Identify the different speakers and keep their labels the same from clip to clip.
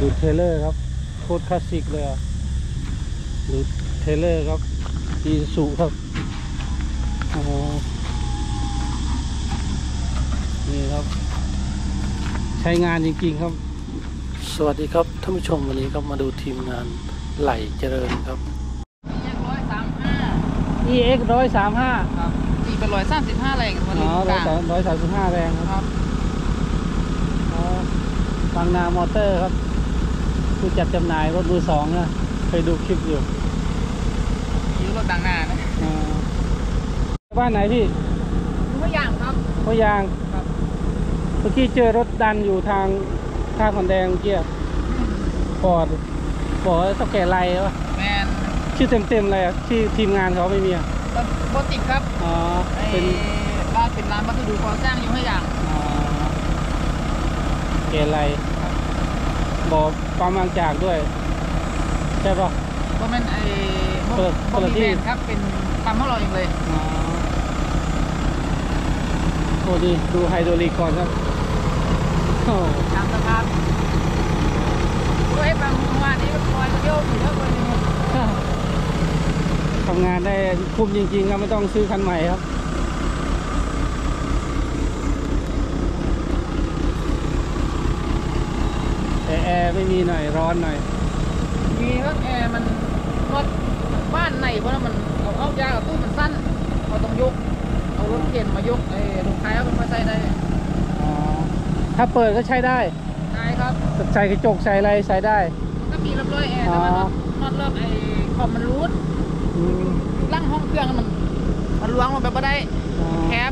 Speaker 1: ดูเทเลอร์ครับโคตรคลาสสิกเลยดูเทเลอร์ครับอีซูครับโอ้โหนี่ครับใช้งานจริงๆครับสวัสดีครับท่านผู้ชมวันนี้ครับมาดูทีมงานไหลเจริญครับ EX 135
Speaker 2: ครับตีเป็น135แรงวันนี้
Speaker 1: 135แรงครับบางนามอเตอร์ครับผู้จัดจำหน่ายรถมือสองนะเคยดูคลิปอยู่
Speaker 2: ยืมรถดังหน้านะ
Speaker 1: บ้านไหนพี่
Speaker 2: พ่อยางครับ
Speaker 1: พ่อยางครับเมื่อกี้เจอรถดันอยู่ทางท่าขอนแดงเกี้ยฟอร์ดบอกว่าต้องแก่ไรวะ
Speaker 2: แมน
Speaker 1: ชื่อเต็มๆเลยที่ทีมงานเขาไม่มี
Speaker 2: โบติกครับเป็นบ้านเป็นร้านวัสดุก่อสร้างอยู่พ่อยาง
Speaker 1: แก่ไรบอกปั๊มบางจากด้วยใช่ป่ะ
Speaker 2: ก็เป็นโมบิแมนครับเป็นปั๊มของเราเองเลย
Speaker 1: โอ้ดีดูไฮโดรลิกก่อนครับ
Speaker 2: ทางสะพานด้วยบางวันนี้คอยเที่ยวอยู่เยอะเลย
Speaker 1: ทำงานได้คุ้มจริงๆครับไม่ต้องซื้อคันใหม่ครับแต่แอร์ไม่มีหน่อยร้อนหน่อย
Speaker 2: มีครับแอร์มันรถบ้านในเพราะมันเอาเข้ายากกับตู้มันสั้นเราต้องยกเอารถเข็นมายกลงท้ายเอามาใส่ได้
Speaker 1: ถ้าเปิดก็ใช้ได้
Speaker 2: ใช่ครับ
Speaker 1: ใส่กระจกใส่อะไรใส่ได้
Speaker 2: ก็มีรับร้อยแอร์แต่ว่านอตเลิกคอมมันรูดร่างห้องเครื่องมันล้วงลงไปไม่ได้แคบ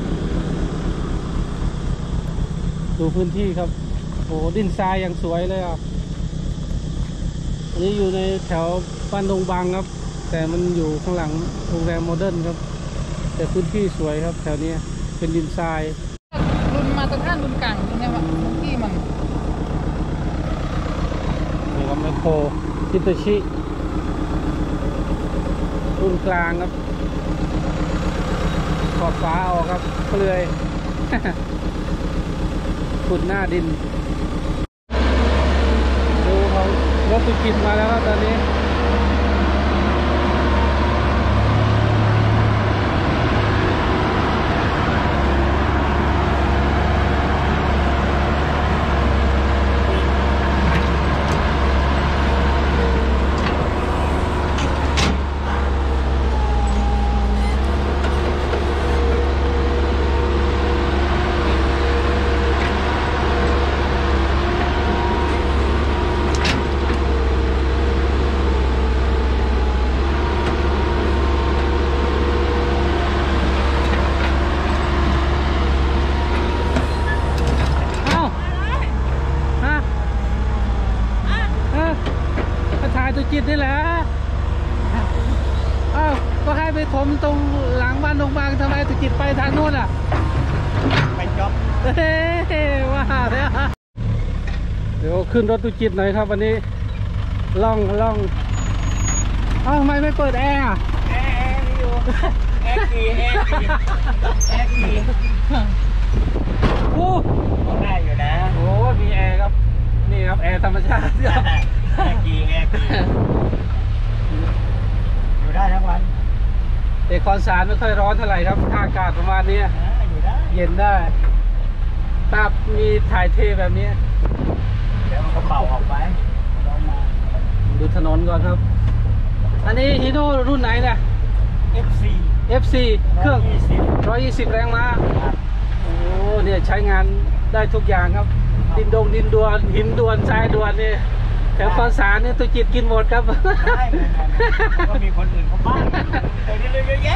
Speaker 1: ดูพื้นที่ครับโอ้ดินทรายอย่างสวยเลยอ่ะอันนี้อยู่ในแถวบ้านดงบางครับแต่มันอยู่ข้างหลังโรงแรมโมเดิร์นครับแต่พื้นที่สวยครับแถวนี้เป็นดินทราย
Speaker 2: รุ่นมาตรฐานรุ่นกลางตรงนี้ว่าพื้นที่มัน
Speaker 1: นี่ก็ไมโครฮิตาชิรุ่นกลางครับขอบฟ้าออกครับเปลือยขุดหน้าดินดูเขารถตุกินมาแล้วครับตอนนี้ตุจิตนี่แหละอ้าวก็ให้ไปถมตรงหลังบ้านดงบางทำไมตุจิตไปทางโน้นอ่ะ
Speaker 2: ไปจ็อบ
Speaker 1: ว่าเนี่ยเดี๋ยวขึ้นรถตุจิตหน่อยครับวันนี้ล่องอ้าวทำไมไม่เปิดแอร์
Speaker 2: แอร์มีอยู่แอร์กี่
Speaker 1: โอ้
Speaker 2: ได้อยู่นะ
Speaker 1: โอ้มีแอร์ครับนี่ครับแอร์ธรรมชาติ
Speaker 2: แอร์กี่อยู่ได้ทั้งวัน
Speaker 1: แต่คอนสารไม่ค่อยร้อนเท่าไหร่ครับอากาศประมาณนี้
Speaker 2: อยู่ได้
Speaker 1: เย็นได้ถ้ามีถ่ายเทแบบนี้
Speaker 2: เดี๋ยวกระเป๋าออกไป
Speaker 1: ดูถนนก่อนครับอันนี้ฮีโน่รุ่นไหนเนี่ย FC เครื่อง120แรงม้าโอ้เนี่ยใช้งานได้ทุกอย่างครับดินดวนหินดวนทรายดวนนี่แถวคอนสารเนี่ยตุจิตกินหมดครับ
Speaker 2: ใช่ก็มีคนอื่นเขาบ้างแต่นี่เลยเยอะแยะ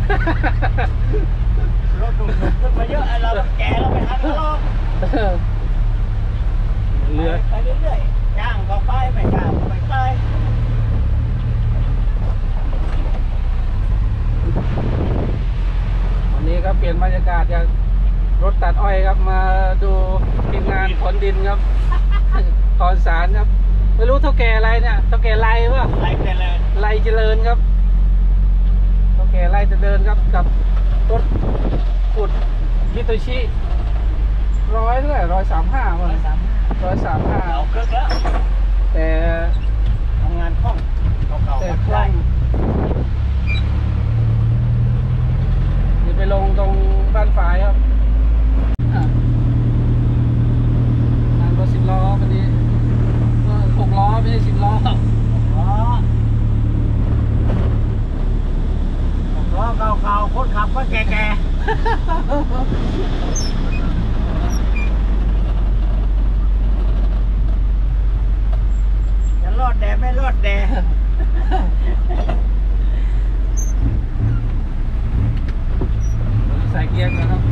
Speaker 2: รถหนุ่มขึ้นมาเยอะเราแก่เราไปทันแล้ว
Speaker 1: เรือ
Speaker 2: ไปเรื่อยๆย่างก็ไปไม่ย่างก็ไม่ไป
Speaker 1: วันนี้ครับเปลี่ยนบรรยากาศจากรถตัดอ้อยครับมาดูทีมงานขนดินครับคอนสารครับไม่รู้เท่าแก่อะไรเนี่ยเท่าแก่ไรวะไรเจริญครับเท่าแก่ไรจะเดินครับกับรถขุดฮิโตชิ135 มั้ง 135
Speaker 3: เอาเกินแล้ว
Speaker 1: แต่
Speaker 3: ทำงานคล่องเก่าๆ
Speaker 1: แต่
Speaker 3: วัด
Speaker 1: คล่
Speaker 3: ได้
Speaker 1: องเดี๋ยวไปลงตรงบ้านฝายครับงานรถ10 ล้อวันนี้ก็6 ล้อไม่ใช่10 ล้อ
Speaker 3: ล้อเก่าๆคนขับก็แก่ๆจะรอดแดดไม่รอดแดด
Speaker 1: ใส่เกียร์ก่อนครับ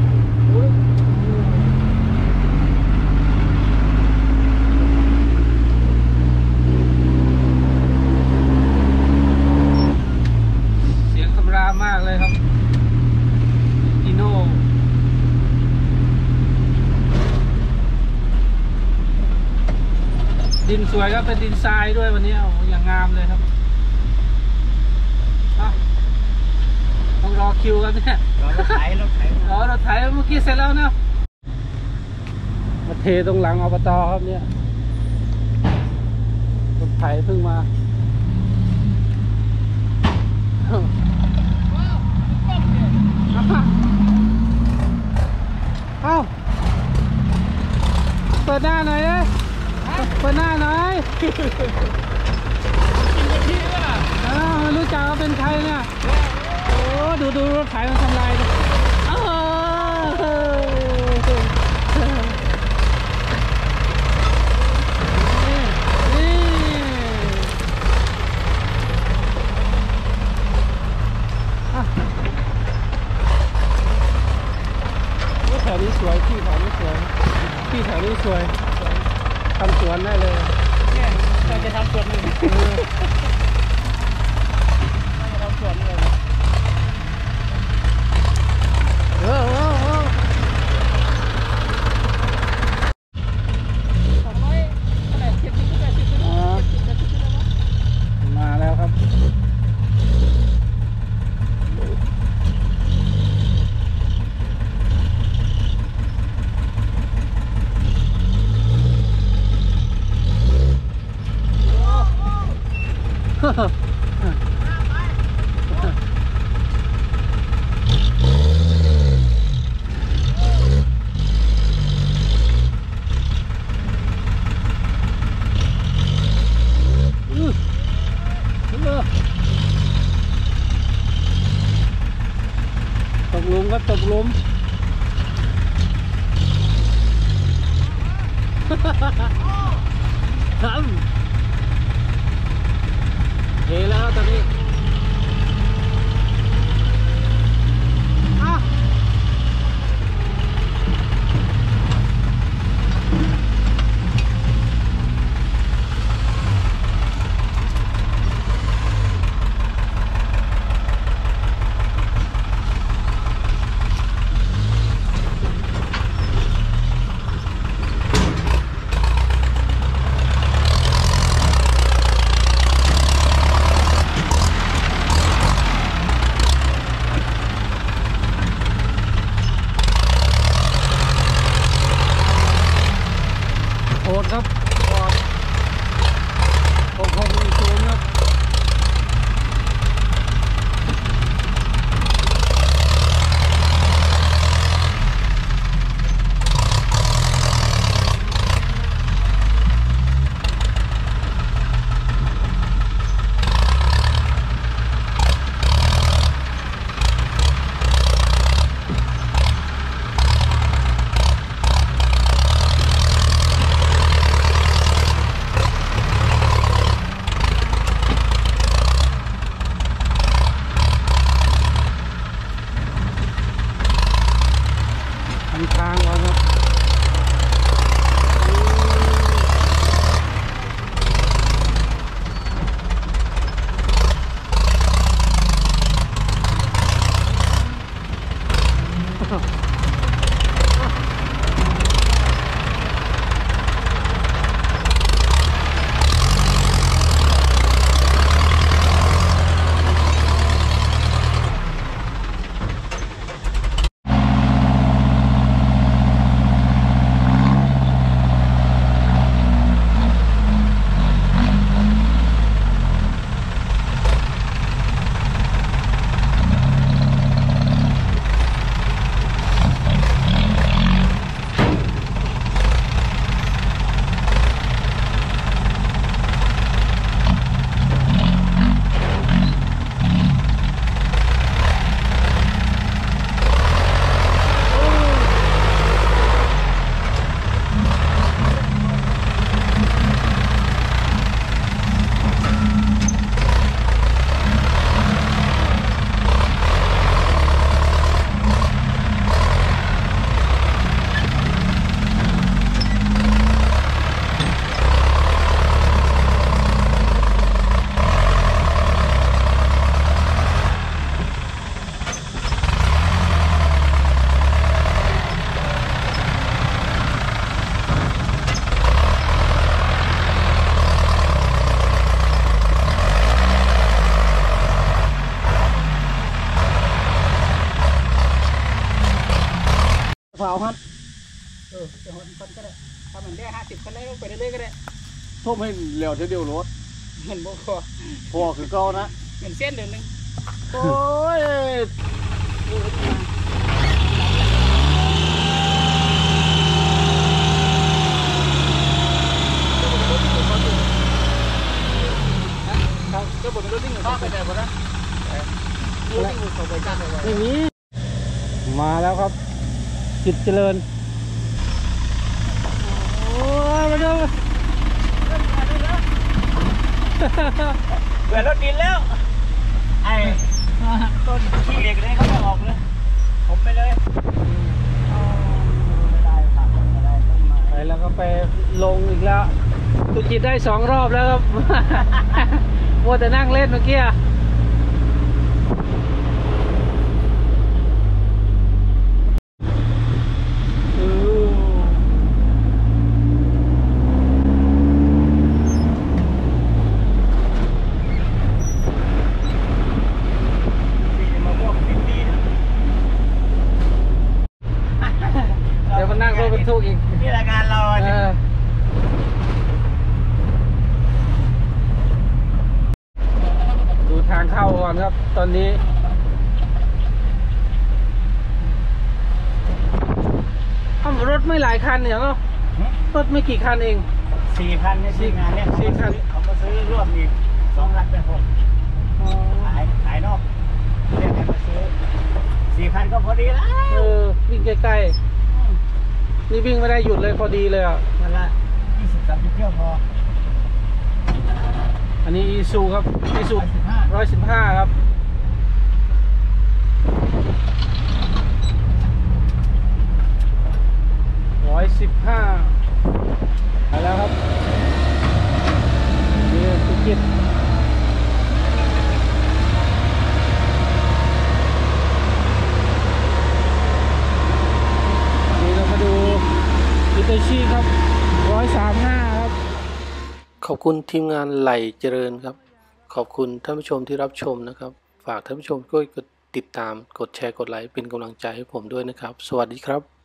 Speaker 1: เสียงสำราญมากเลยครับอีโน่ดินสวยครับเป็นดินทรายด้วยวันนี้โอ้โหอย่างงามเลยครับอ่ะต้องรอคิวกันเนี่ย
Speaker 3: รถไถ
Speaker 1: อ๋อเราถ่ายเมื่อกี้เสร็จแล้วนะมาเทตรงหลังอบตครับเนี่ยรถไถเพิ่งมาเอ้าเปิดหน้าหน่อยนะเปิดหน้าหน่อยไม่รู้จักว่าเป็นใครเนี่ยโอ้ดูรถไถมันทำลายเลยแถวนี้สวยที่แถวนี้สวยที่แถวนี้สวยทำสวนได้เลยเนี่ยเราจะทำสวนเลยจะทำสวนเลยมาแล้วครับตกหลุมครับตกหลุมครับเทแล้วตอนนี้โหดครับ6610ครับคนก็ได้ถ้ามันได้50คนได้ไปเรื่อยๆก็ได้
Speaker 3: ทุ่มให้เร็วเดียวรถ
Speaker 1: เงินบ่พอ
Speaker 3: พอคือเก่านะ
Speaker 1: เงินเส้นเดือนนึง
Speaker 3: โอ้ย
Speaker 1: ครับก็บ่เป็นรถวิ่งเข้าไปได้บ่นะรถวิ่งเข้าไปกันได้
Speaker 3: ไม่มี
Speaker 1: มาแล้วครับจิตเจริญโอ้ยมาดู
Speaker 3: เปิดรถดินแล้วไอ้ต้นขี้เหล็กเลยเขาไม่ออกเลยผมไปเลยไม่ได้ครับไม่ได้ต้นไม้
Speaker 1: ไปแล้วก็ไปลงอีกแล้วตุจิตได้2 รอบแล้วครับ มัวแต่นั่งเล่นเมื่อกี้เดี๋ยวมานั่งรถบรรทุกอีก
Speaker 3: นี่รายการเรา
Speaker 1: ดูทางเข้าก่อนครับ ตอนนี้รถไม่หลายคันเนี่ยเนาะรถไม่กี่คันเอง
Speaker 3: 4,000ในที่งานเนี่ย
Speaker 1: 4,000
Speaker 3: เขามาซื้อร่วมอีก2 ลักเป็น6ขายนอกเรียกให้มาซื้อ 4,000 ก็พอดีแล้ว
Speaker 1: วิ่งใกล้ๆนี่วิ่งไม่ได้หยุดเลยพอดีเลยอ่ะ
Speaker 3: วันละ20-30 เที่ยวพอ
Speaker 1: อันนี้อีซูครับอีซู
Speaker 3: 115
Speaker 1: 115ครับ115มาแล้วครับนี่ตุกิจนี่เรามาดูอิตาชิครับ135ครับขอบคุณทีมงานไหลเจริญครับขอบคุณท่านผู้ชมที่รับชมนะครับฝากท่านผู้ชมช่วยกดติดตามกดแชร์กดไลค์เป็นกำลังใจให้ผมด้วยนะครับสวัสดีครับ